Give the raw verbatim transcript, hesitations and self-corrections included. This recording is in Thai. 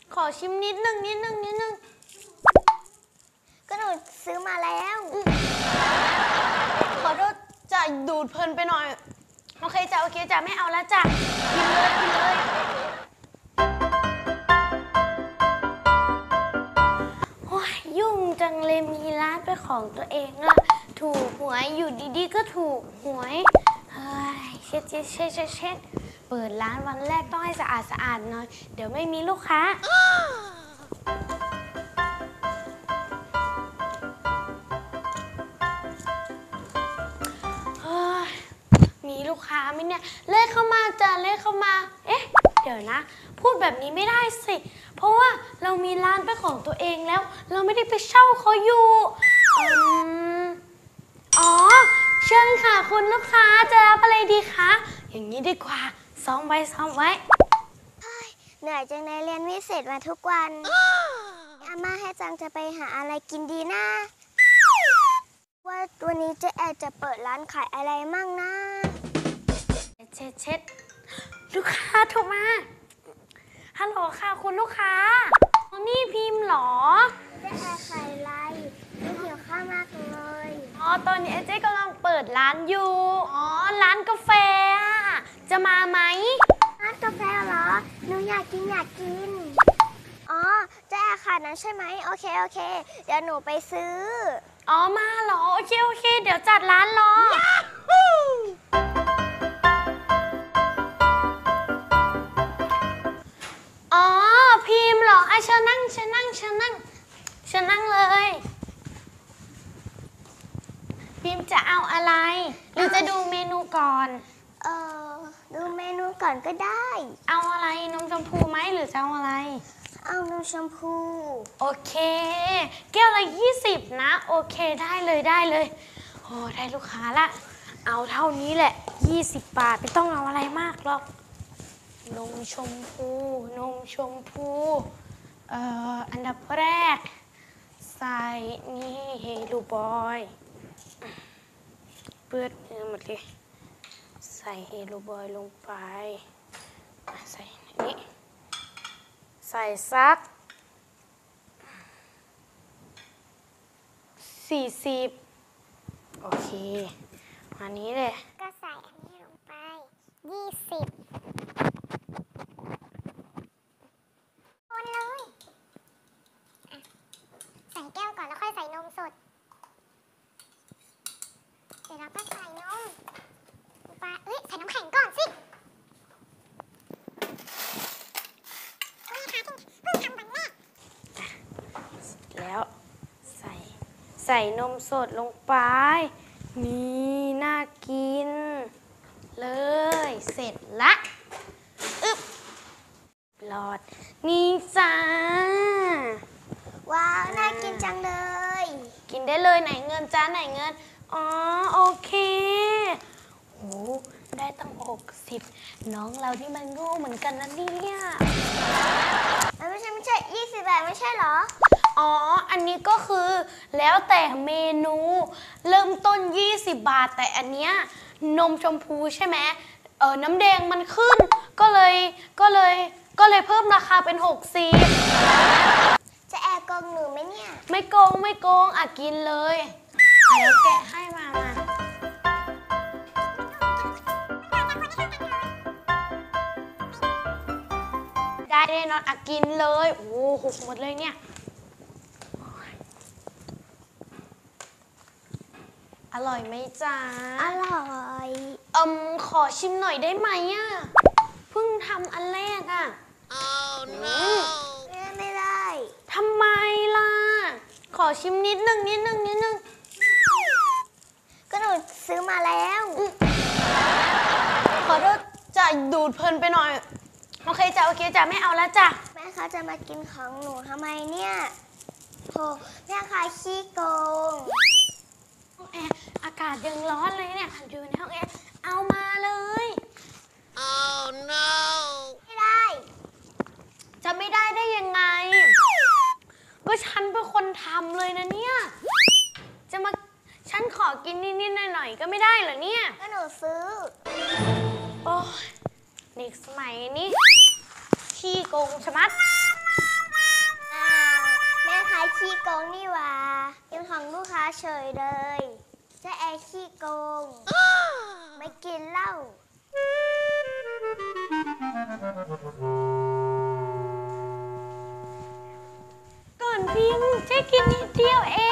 ขอชิมนิดนึงนิดนึงนิดนึงก็หนูซื้อมาแล้วขอโทษจะดูดเพลินไปหน่อยโอเคจ้ะโอเคจ้ะไม่เอาแล้วจ้ะกินเลยกินเลยโอ้ยยุ่งจังเลยมีร้านเป็นของตัวเองอะถูกหวยอยู่ดีๆก็ถูกหวยเฮ้ยเช็ดเช็ดเช็ดเช็ดเช็ดเปิดร้านวันแรกต้องให้สะอาดสะอาดหน่อยเดี๋ยวไม่มีลูกค้ามีลูกค้าไหมเนี่ยเลขเข้ามาจ้ะเลขเข้ามาเอ๊ะเดี๋ยวนะพูดแบบนี้ไม่ได้สิเพราะว่าเรามีร้านเป็นของตัวเองแล้วเราไม่ได้ไปเช่าเขาอยู่อืมอ๋อเชิญค่ะคุณลูกค้าจะรับอะไรดีคะอย่างนี้ดีกว่าซ้อมไว้ซ้อมไว้เหนื่อยจังในเรียนวิเศษมาทุกวันอาม่าให้จังจะไปหาอะไรกินดีนะว่าวันนี้เจ๊แอดจะเปิดร้านขายอะไรมั่งนะเช็ดเช็ดลูกค้าโทรมาฮัลโหลค่ะคุณลูกค้านี่พิมพ์หรอเจ๊แอดขายอะไรไม่หิวข้าวมากเลยอ๋อตอนนี้เจ๊กำลังเปิดร้านอยู่อ๋อร้านกาแฟจะมาไหมร้านกาแฟเหรอหนูอยากกินอยากกินอ๋อเจ๊แอดขายนั้นใช่ไหมโอเคโอเคเดี๋ยวหนูไปซื้ออ๋อมาเหรอโอเคโอเคเดี๋ยวจัดร้านรออ๋อพิมพ์เหรอไอเชิญนั่งเชิญนั่งเชิญนั่งเชิญนั่งเลยพิมพ์จะเอาอะไรหรือจะดูเมนูก่อนเออดูเมนูก่อนก็ได้เอาอะไรนมชมพูไหมหรือจะเอาอะไรเอานมชมพูโอเคแก้วละยี่สิบนะโอเคได้เลยได้เลยโอ้ได้ลูกค้าละเอาเท่านี้แหละยี่สิบบาทไม่ต้องเอาอะไรมากหรอกนมชมพูนมชมพูเอ่ออันดับแรกใส่นี่เฮลูบอยเปื้อนมือหมดเลยใส่เฮลูบอยลงไปใส่นี่ใส่ซักสี่สิบโอเคอันนี้เลยก็ใส่อันนี้ลงไปยี่สิบคนเลยใส่แก้วก่อนแล้วค่อยใส่นมสดเดี๋ยวเราก็ใส่นมลงไปเอ้ยใส่น้ำแข็งก่อนสิแล้วใส่ใส่นมสดลงไปนี่น่ากินเลยเสร็จละอึ๊บหลอดนี่จ้าว้าวน่ากินจังเลยกินได้เลยไหนเงินจ้าไหนเงินอ๋อโอเคโหได้ตั้งหกสิบน้องเราที่มันโง่เหมือนกันนะเนี่ยมันไม่ใช่ไม่ใช่ยี่สิบบาทไม่ใช่เหรออ๋ออันนี้ก็คือแล้วแต่เมนูเริ่มต้นยี่สิบบาทแต่อันเนี้ยนมชมพูใช่ไหมเออน้ำแดงมันขึ้นก็เลยก็เลยก็เลยเพิ่มราคาเป็นหกสิบจะแอบโกงหนูไหมเนี่ยไม่โกงไม่โกงอ่ะกินเลยเดี๋ยวแกะให้มามาได้แน่นอนอ่ะกินเลยโอ้หกหมดเลยเนี่ยอร่อยไหมจ๊ะอร่อยเอิมขอชิมหน่อยได้ไหมอ่ะเพิ่งทำอันแรกอ่ะ oh no ไม่ได้ทำไมล่ะขอชิมนิดนึงนิดนึงนิดนึงก็หนูซื้อมาแล้วขอโทษจะดูดเพลินไปหน่อยโอเคจ้ะโอเคจ้ะไม่เอาแล้วจ้ะแม่เขาจะมากินของหนูทำไมเนี่ยโธ่แม่ค้าขี้โกงห้องแอร์อากาศยังร้อนเลยเนี่ยอยู่ในห้องแอร์เอามาเลย oh no ไม่ได้จะไม่ได้ได้ยังไงก็ฉันเป็นคนทำเลยนะเนี่ยจะมาฉันขอกินนิดๆหน่อยๆก็ไม่ได้เหรอเนี่ยก็หนูซื้อโอ้เด็กสมัยนี้ขี้โกงชะมัดายขี้โกงนี่หว่ากินของลูกค้าเฉยเลยเจ๊แอร์ขี้โกง ไม่กินเหล้าก่อนพิมพ์เจ๊กินนิดเดียวเอ